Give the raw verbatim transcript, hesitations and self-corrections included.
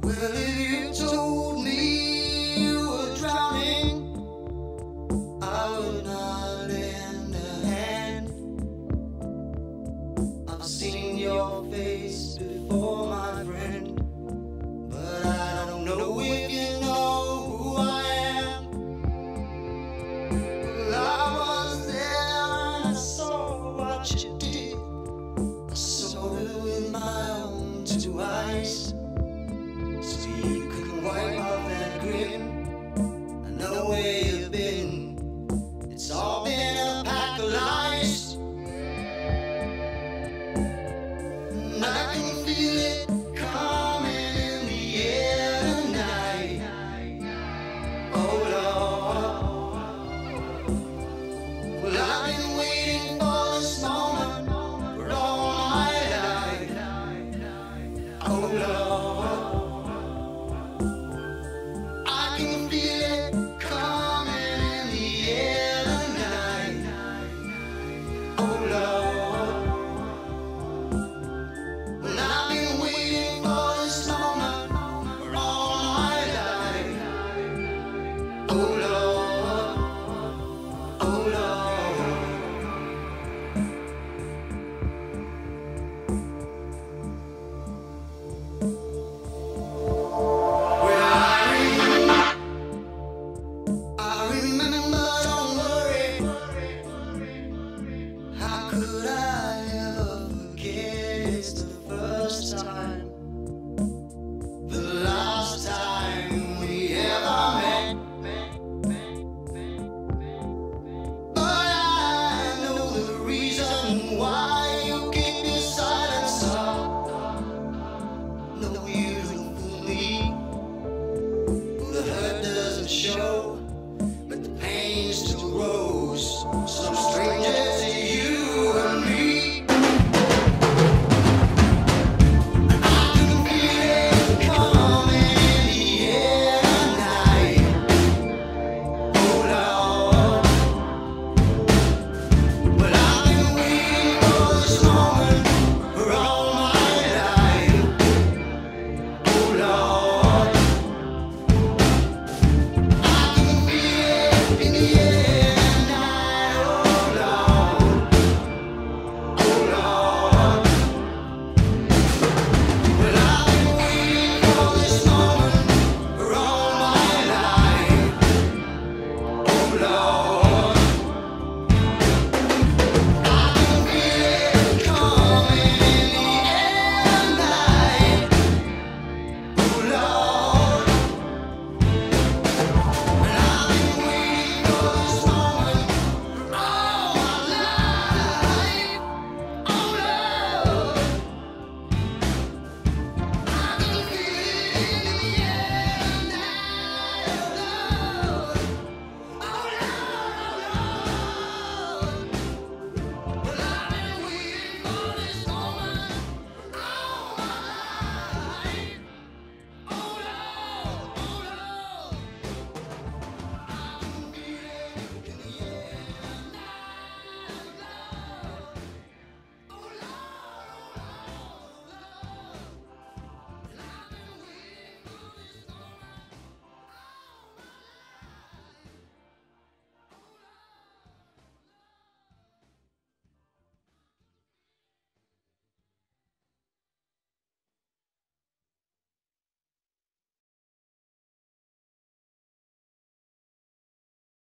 Well, if you told me you were drowning, I would not lend a hand. I've seen your face before, my friend, but I don't know if you know who I am. Well, I was there and I saw what you did. I saw it with my own two eyes. So you can wipe off that grin. I know where you've been. It's all been a pack of lies. And I can feel it coming in the air tonight. Oh Lord. Well, I've been waiting for this moment for all my life. Oh Lord.